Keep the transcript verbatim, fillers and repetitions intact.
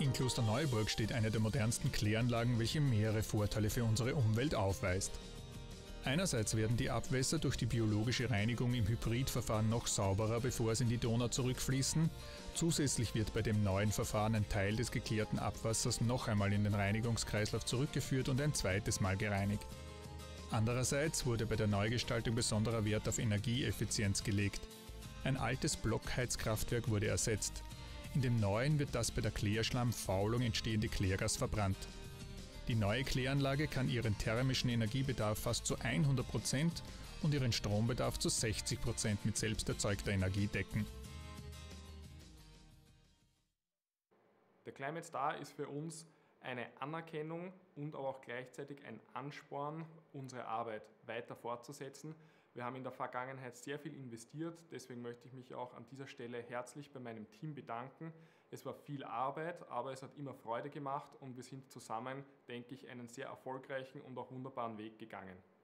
In Klosterneuburg steht eine der modernsten Kläranlagen, welche mehrere Vorteile für unsere Umwelt aufweist. Einerseits werden die Abwässer durch die biologische Reinigung im Hybridverfahren noch sauberer, bevor sie in die Donau zurückfließen. Zusätzlich wird bei dem neuen Verfahren ein Teil des geklärten Abwassers noch einmal in den Reinigungskreislauf zurückgeführt und ein zweites Mal gereinigt. Andererseits wurde bei der Neugestaltung besonderer Wert auf Energieeffizienz gelegt. Ein altes Blockheizkraftwerk wurde ersetzt. In dem neuen wird das bei der Klärschlammfaulung entstehende Klärgas verbrannt. Die neue Kläranlage kann ihren thermischen Energiebedarf fast zu hundert Prozent und ihren Strombedarf zu sechzig Prozent mit selbst erzeugter Energie decken. Der Climate Star ist für uns eine Anerkennung und aber auch gleichzeitig ein Ansporn, unsere Arbeit weiter fortzusetzen. Wir haben in der Vergangenheit sehr viel investiert, deswegen möchte ich mich auch an dieser Stelle herzlich bei meinem Team bedanken. Es war viel Arbeit, aber es hat immer Freude gemacht und wir sind zusammen, denke ich, einen sehr erfolgreichen und auch wunderbaren Weg gegangen.